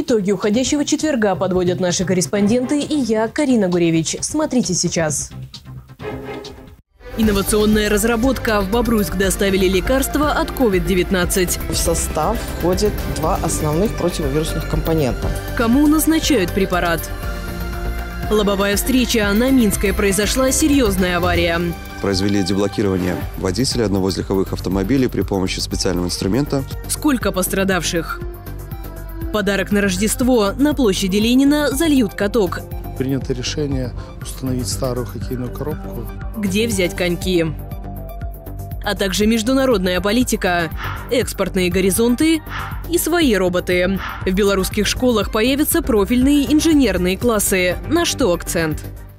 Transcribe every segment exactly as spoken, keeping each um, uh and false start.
Итоги уходящего четверга подводят наши корреспонденты и я, Карина Гуревич. Смотрите сейчас. Инновационная разработка. В Бобруйск доставили лекарства от ковид девятнадцать. В состав входят два основных противовирусных компонента. Кому назначают препарат? Лобовая встреча. На Минской произошла серьезная авария. Произвели деблокирование водителя одного из легковых автомобилей при помощи специального инструмента. Сколько пострадавших? Подарок на Рождество. На площади Ленина зальют каток. Принято решение установить старую хоккейную коробку. Где взять коньки? А также международная политика, экспортные горизонты и свои роботы. В белорусских школах появятся профильные инженерные классы. На что акцент?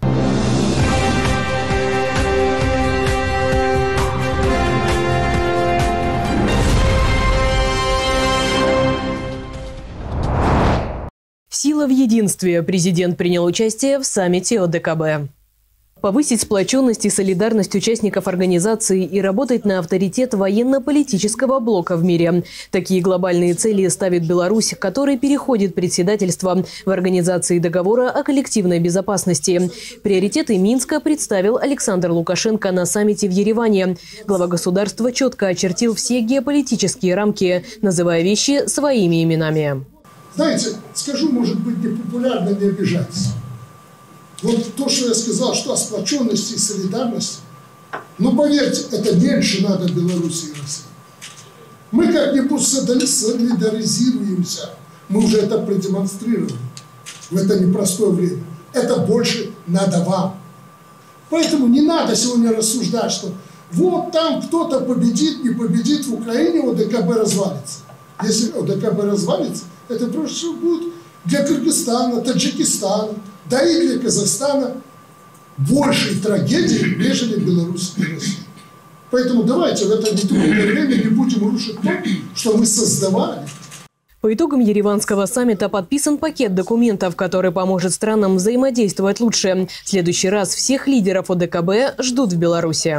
Сила в единстве. Президент принял участие в саммите о дэ ка бэ. Повысить сплоченность и солидарность участников организации и работать на авторитет военно-политического блока в мире. Такие глобальные цели ставит Беларусь, которой переходит председательство в Организации договора о коллективной безопасности. Приоритеты Минска представил Александр Лукашенко на саммите в Ереване. Глава государства четко очертил все геополитические рамки, называя вещи своими именами. Знаете, скажу, может быть, непопулярно, не обижаться. Вот то, что я сказал, что о сплоченности и солидарности, ну, поверьте, это меньше надо Беларуси и России. Мы как-нибудь солидаризируемся. Мы уже это продемонстрировали в это непростое время. Это больше надо вам. Поэтому не надо сегодня рассуждать, что вот там кто-то победит, не победит в Украине, о дэ ка бэ развалится. Если о дэ ка бэ развалится, это просто будет для Кыргызстана, Таджикистана, да и для Казахстана большей трагедии, нежели Беларусь и Россия. Поэтому давайте в это нетрудное время не будем рушить то, что мы создавали. По итогам Ереванского саммита подписан пакет документов, который поможет странам взаимодействовать лучше. В следующий раз всех лидеров о дэ ка бэ ждут в Беларуси.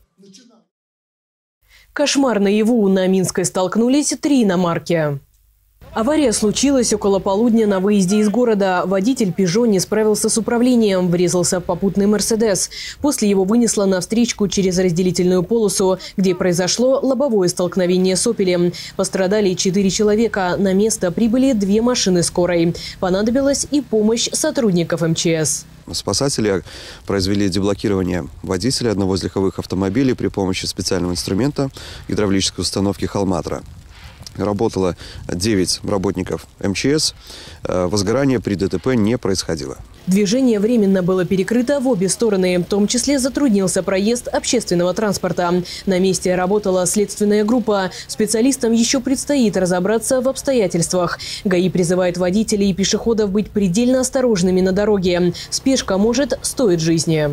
Кошмар наяву. На Минской столкнулись три иномарки. Авария случилась около полудня на выезде из города. Водитель «Пежо» не справился с управлением, врезался в попутный «Мерседес». После его вынесло на встречку через разделительную полосу, где произошло лобовое столкновение с «Опелем». Пострадали четыре человека. На место прибыли две машины скорой. Понадобилась и помощь сотрудников эм че эс. Спасатели произвели деблокирование водителя одного из легковых автомобилей при помощи специального инструмента гидравлической установки «Холматра». Работало девять работников эм че эс. Возгорание при дэ тэ пэ не происходило. Движение временно было перекрыто в обе стороны. В том числе затруднился проезд общественного транспорта. На месте работала следственная группа. Специалистам еще предстоит разобраться в обстоятельствах. гэ и призывает водителей и пешеходов быть предельно осторожными на дороге. Спешка может стоить жизни.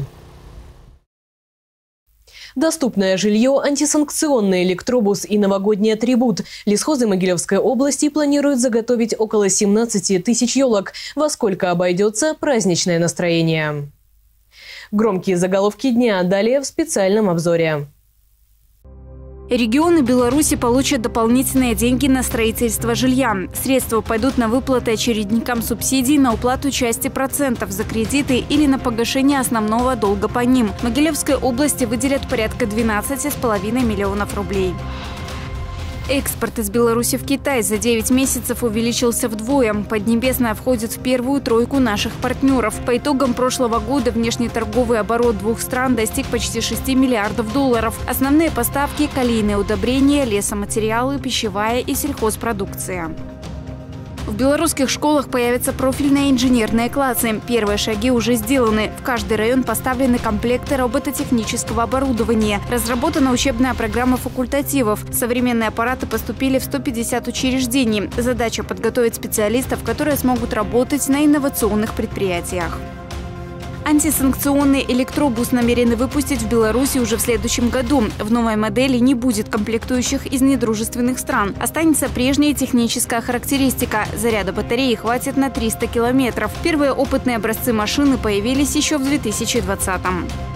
Доступное жилье, антисанкционный электробус и новогодний атрибут. Лесхозы Могилевской области планируют заготовить около семнадцати тысяч елок. Во сколько обойдется праздничное настроение? Громкие заголовки дня далее в специальном обзоре. Регионы Беларуси получат дополнительные деньги на строительство жилья. Средства пойдут на выплаты очередникам субсидий, на уплату части процентов за кредиты или на погашение основного долга по ним. В Могилевской области выделят порядка двенадцати с половиной миллионов рублей. Экспорт из Беларуси в Китай за девять месяцев увеличился вдвое. Поднебесная входит в первую тройку наших партнеров. По итогам прошлого года внешнеторговый оборот двух стран достиг почти шести миллиардов долларов. Основные поставки – калийные удобрения, лесоматериалы, пищевая и сельхозпродукция. В белорусских школах появятся профильные инженерные классы. Первые шаги уже сделаны. В каждый район поставлены комплекты робототехнического оборудования. Разработана учебная программа факультативов. Современные аппараты поступили в сто пятьдесят учреждений. Задача – подготовить специалистов, которые смогут работать на инновационных предприятиях. Антисанкционный электробус намерены выпустить в Беларуси уже в следующем году. В новой модели не будет комплектующих из недружественных стран. Останется прежняя техническая характеристика. Заряда батареи хватит на триста километров. Первые опытные образцы машины появились еще в две тысячи двадцатом.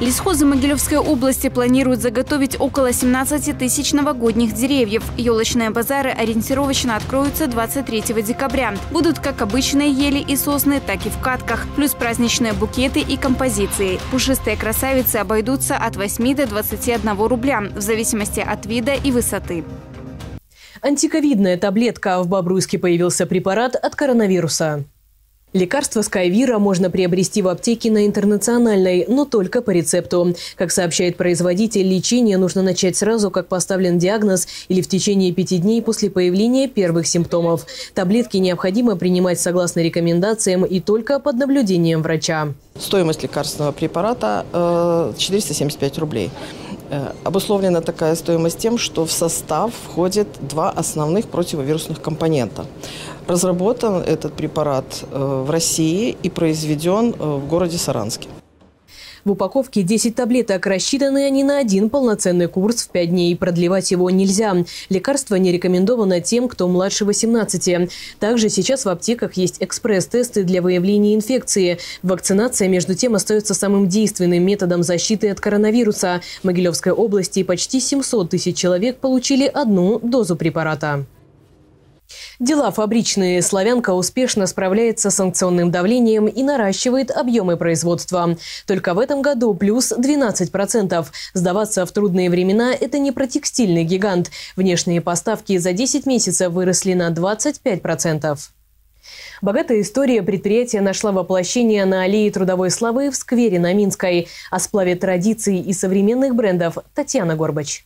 Лесхозы Могилевской области планируют заготовить около семнадцати тысяч новогодних деревьев. Елочные базары ориентировочно откроются двадцать третьего декабря. Будут как обычные ели и сосны, так и в катках. Плюс праздничные букеты и композиции. Пушистые красавицы обойдутся от восьми до двадцати одного рубля, в зависимости от вида и высоты. Антиковидная таблетка. В Бобруйске появился препарат от коронавируса. Лекарство Скайвира можно приобрести в аптеке на Интернациональной, но только по рецепту. Как сообщает производитель, лечение нужно начать сразу, как поставлен диагноз, или в течение пяти дней после появления первых симптомов. Таблетки необходимо принимать согласно рекомендациям и только под наблюдением врача. Стоимость лекарственного препарата четыреста семьдесят пять рублей. Обусловлена такая стоимость тем, что в состав входят два основных противовирусных компонента. Разработан этот препарат в России и произведен в городе Саранске. В упаковке десять таблеток. Рассчитаны они на один полноценный курс в пять дней. Продлевать его нельзя. Лекарство не рекомендовано тем, кто младше восемнадцати. Также сейчас в аптеках есть экспресс-тесты для выявления инфекции. Вакцинация, между тем, остается самым действенным методом защиты от коронавируса. В Могилевской области почти семьсот тысяч человек получили одну дозу препарата. Дела фабричные. «Славянка» успешно справляется с санкционным давлением и наращивает объемы производства. Только в этом году плюс двенадцать процентов. Сдаваться в трудные времена – это не про текстильный гигант. Внешние поставки за десять месяцев выросли на двадцать пять процентов. Богатая история предприятия нашла воплощение на аллее трудовой славы в сквере на Минской. О сплаве традиций и современных брендов Татьяна Горбач.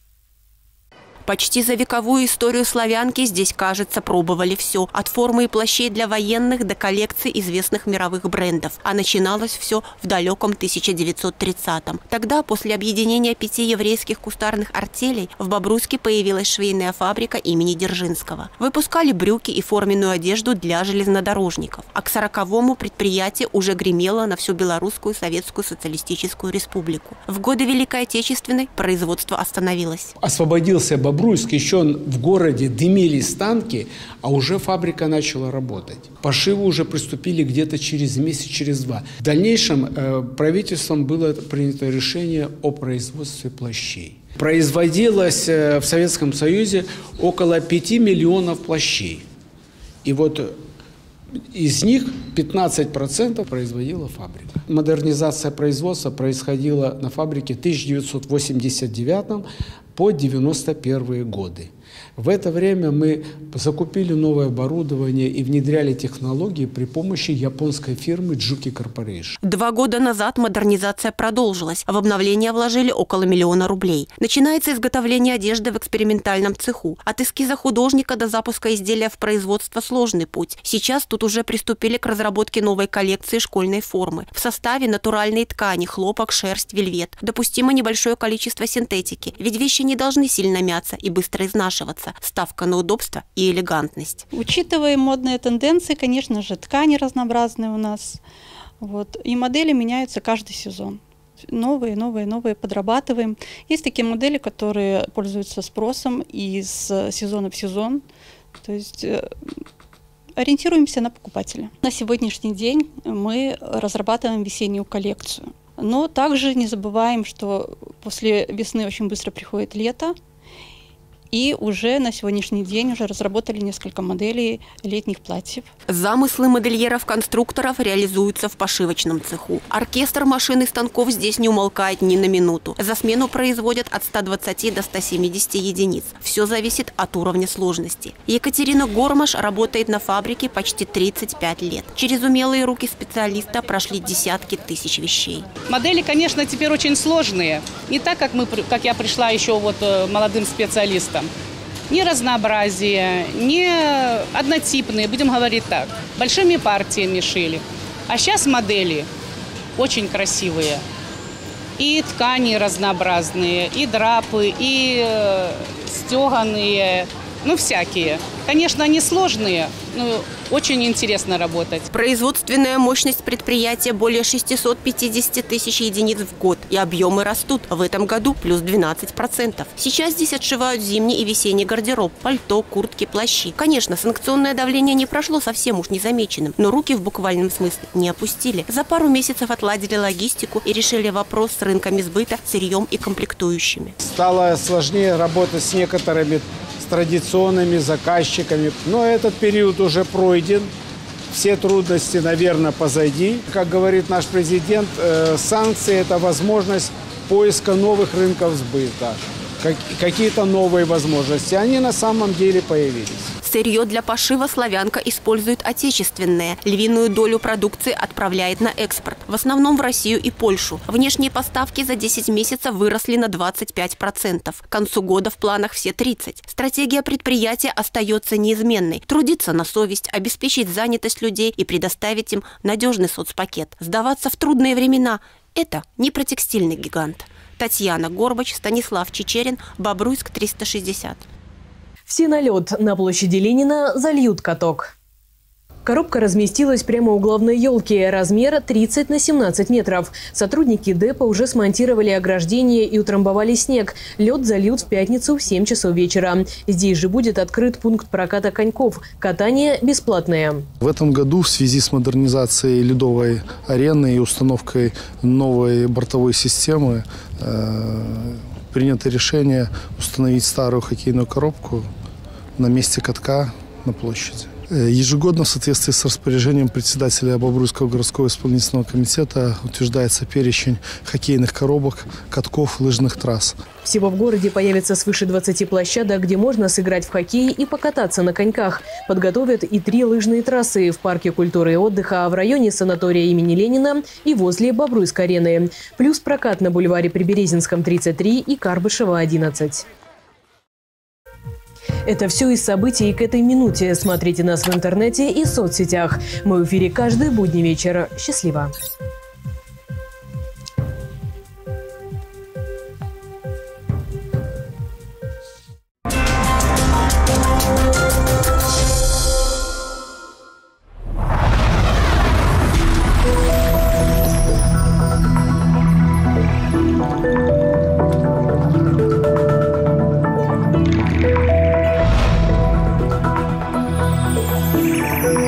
Почти за вековую историю «Славянки» здесь, кажется, пробовали все. От формы и плащей для военных до коллекций известных мировых брендов. А начиналось все в далеком тысяча девятьсот тридцатом. Тогда, после объединения пяти еврейских кустарных артелей, в Бобруйске появилась швейная фабрика имени Дзержинского. Выпускали брюки и форменную одежду для железнодорожников. А к сороковому предприятие уже гремело на всю Белорусскую Советскую Социалистическую Республику. В годы Великой Отечественной производство остановилось. Освободился Бобруйск. Бобруйск, еще в городе дымились танки, а уже фабрика начала работать. Пошиву уже приступили где-то через месяц, через два. В дальнейшем э, правительством было принято решение о производстве плащей. Производилось э, в Советском Союзе около пяти миллионов плащей. И вот из них пятнадцать процентов производила фабрика. Модернизация производства происходила на фабрике в тысяча девятьсот восемьдесят девятом по девяносто первые годы. В это время мы закупили новое оборудование и внедряли технологии при помощи японской фирмы Juki Corporation. Два года назад модернизация продолжилась. В обновление вложили около миллиона рублей. Начинается изготовление одежды в экспериментальном цеху. От эскиза художника до запуска изделия в производство сложный путь. Сейчас тут уже приступили к разработке новой коллекции школьной формы. В составе натуральные ткани, хлопок, шерсть, вельвет. Допустимо небольшое количество синтетики, ведь вещи не должны сильно мяться и быстро изнашиваться. Ставка на удобство и элегантность. Учитывая модные тенденции, конечно же, ткани разнообразные у нас. Вот, и модели меняются каждый сезон. Новые, новые, новые подрабатываем. Есть такие модели, которые пользуются спросом из сезона в сезон. То есть ориентируемся на покупателя. На сегодняшний день мы разрабатываем весеннюю коллекцию. Но также не забываем, что после весны очень быстро приходит лето. И уже на сегодняшний день уже разработали несколько моделей летних платьев. Замыслы модельеров-конструкторов реализуются в пошивочном цеху. Оркестр машин и станков здесь не умолкает ни на минуту. За смену производят от ста двадцати до ста семидесяти единиц. Все зависит от уровня сложности. Екатерина Гормаш работает на фабрике почти тридцать пять лет. Через умелые руки специалиста прошли десятки тысяч вещей. Модели, конечно, теперь очень сложные. Не так, как, мы, как я пришла еще вот молодым специалистом. Не разнообразие, не однотипные, будем говорить так. Большими партиями шили. А сейчас модели очень красивые. И ткани разнообразные, и драпы, и стеганые, ну, всякие. Конечно, они сложные, но очень интересно работать. Производственная мощность предприятия более шестисот пятидесяти тысяч единиц в год. И объемы растут. В этом году плюс двенадцать процентов. Сейчас здесь отшивают зимний и весенний гардероб, пальто, куртки, плащи. Конечно, санкционное давление не прошло совсем уж незамеченным, но руки в буквальном смысле не опустили. За пару месяцев отладили логистику и решили вопрос с рынками сбыта, сырьем и комплектующими. Стало сложнее работать с некоторыми с традиционными заказчиками. Но этот период уже пройден. Все трудности, наверное, позади. Как говорит наш президент, санкции – это возможность поиска новых рынков сбыта. Какие-то новые возможности. Они на самом деле появились. Сырье для пошива «Славянка» использует отечественное. Львиную долю продукции отправляет на экспорт. В основном в Россию и Польшу. Внешние поставки за десять месяцев выросли на двадцать пять процентов. К концу года в планах все тридцать процентов. Стратегия предприятия остается неизменной. Трудиться на совесть, обеспечить занятость людей и предоставить им надежный соцпакет. Сдаваться в трудные времена – это не про текстильный гигант. Татьяна Горбач, Станислав Чечерин, Бобруйск, триста шестьдесят. Все на лед. На площади Ленина зальют каток. Коробка разместилась прямо у главной елки. Размер тридцать на семнадцать метров. Сотрудники депо уже смонтировали ограждение и утрамбовали снег. Лед зальют в пятницу в семь часов вечера. Здесь же будет открыт пункт проката коньков. Катание бесплатное. В этом году в связи с модернизацией ледовой арены и установкой новой бортовой системы э, принято решение установить старую хоккейную коробку на месте катка на площади. Ежегодно в соответствии с распоряжением председателя Бобруйского городского исполнительного комитета утверждается перечень хоккейных коробок, катков, лыжных трасс. Всего в городе появится свыше двадцати площадок, где можно сыграть в хоккей и покататься на коньках. Подготовят и три лыжные трассы в парке культуры и отдыха, в районе санатория имени Ленина и возле Бобруйской арены. Плюс прокат на бульваре Приберезинском тридцать три и Карбышева одиннадцать. Это все из событий к этой минуте. Смотрите нас в интернете и соцсетях. Мы в эфире каждый будний вечер. Счастливо! We'll be right back.